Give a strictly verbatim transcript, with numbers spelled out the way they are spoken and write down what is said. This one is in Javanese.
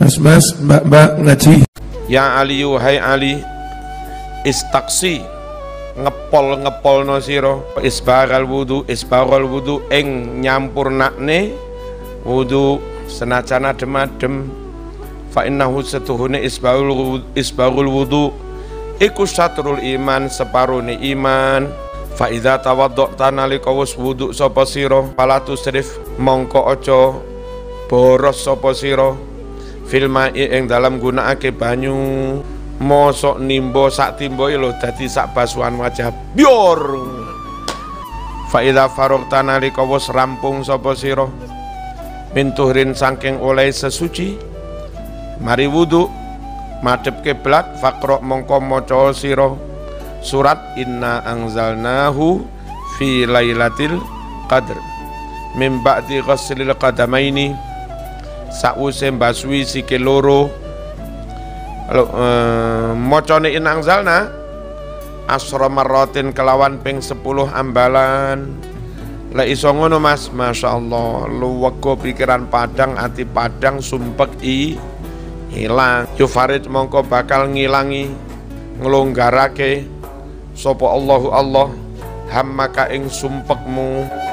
mas-mas, mbak-mbak ngaji. Ya Ali, hai Ali, istaksi ngepol-ngepol no siro isbaral wudu, isbaral wudu ing nyampurnakne wudu senajan adem-adem. Fa innahu setuhune isbarul isbarul wudu iku satrul iman, separone iman. Fa idza tawadda'ta nalika wis wudu sapa sira fala tusrif mongko aja boros sapa sira fil ma'i ing dalam gunakake banyu. Mosok nimbo sak timboe lho dadi sak basuhan wajah bior. Fa idza faragta nalika wis rampung sapa sira min tuhrin saking oleh sesuci mari wudu madhep kiblat faqra mongko maca sira surat inna anzalnahu fi lailatul qadr min ba'di ghaslil qadamaini sa'use mbasui sikil loro. Lalu eh, mocone in anzalna asra marratin kelawan ping sepuluh ambalan. Lah iso ngono Mas, masyaallah, luwego pikiran padang, ati padang, sumpek i hilang. Yufarid mongko bakal ngilangi nglonggarake sapa Allahu Allah hammaka ing sumpekmu.